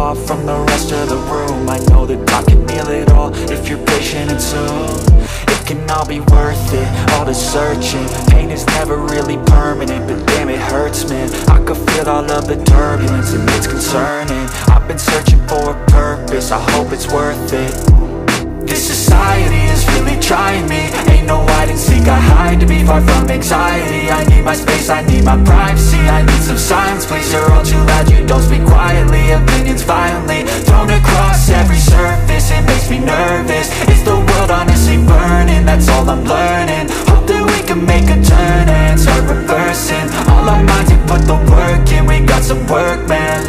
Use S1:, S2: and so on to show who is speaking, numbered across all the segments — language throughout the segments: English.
S1: off from the rest of the room. I know that time can heal it all if you're patient and soon. It can all be worth it, all the searching. Pain is never really permanent, but damn it hurts, man. I could feel all of the turbulence and it's concerning. I've been searching for a purpose, I hope it's worth it. This society is really trying me. Ain't no hide and seek, I hide to be far from anxiety. I need my space, I need my privacy. I need some silence, please, you're all too loud. You don't speak quietly, opinions violently thrown across every surface. It makes me nervous, is the world honestly burning? That's all I'm learning. Hope that we can make a turn and start reversing all our minds and put the work in. We got some work, man.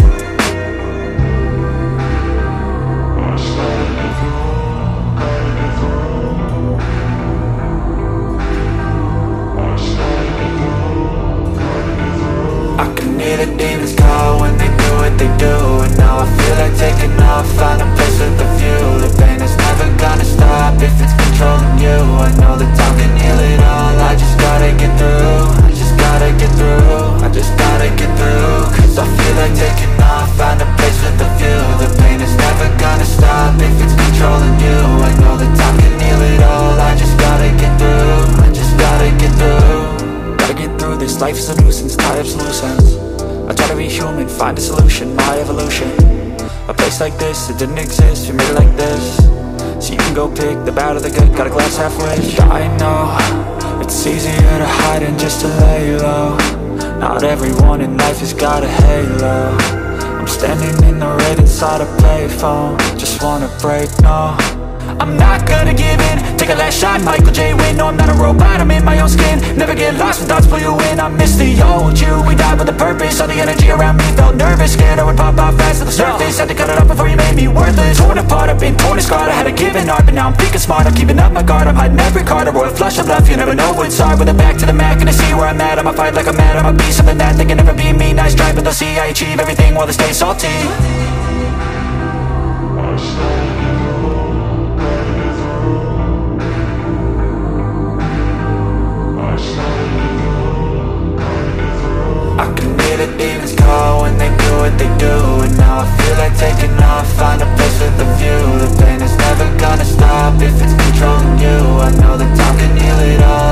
S1: I can hear the demons call when they do what they do. And now I feel like taking off, find a place with a view. The pain is never gonna stop if it's controlling you. I know that time can heal it all, I just gotta get through. I just gotta get through, I just gotta get through. Cause I feel like taking off, find a place with a view. The pain is never gonna stop if it's controlling you. I know that time can heal it all, I just gotta get through. I just gotta get through. Gotta get through this, life is a nuisance, tie up some loose ends. I try to be human, find a solution, my evolution. A place like this, it didn't exist, we made it like this. So you can go pick the bad or the good, got a glass halfway. I know, it's easier to hide than just to lay low. Not everyone in life has got a halo. I'm standing in the red inside a payphone. Just wanna break, no, I'm not gonna give in. Take a last shot, Michael J. Win. No, I'm not a robot, I'm in my own skin. Never get lost when thoughts pull you in. I miss the old you, we died with a purpose. All the energy around me felt nervous, scared I would pop out fast to the surface. Had to cut it off before you made me worthless. Torn apart, I've been torn and scarred. I had a given art, but now I'm thinking smart. I'm keeping up my guard, I'm hiding every card. A royal flush of love, you never know what's hard. With a back to the mat, gonna see where I'm at. I'ma fight like I'm mad, I'ma be something that they can never be me. Nice try, but they'll see I achieve everything while they stay salty. I can hear the demons call when they do what they do. And now I feel like taking off, find a place with a view. The pain is never gonna stop if it's controlling you. I know that time can heal it all,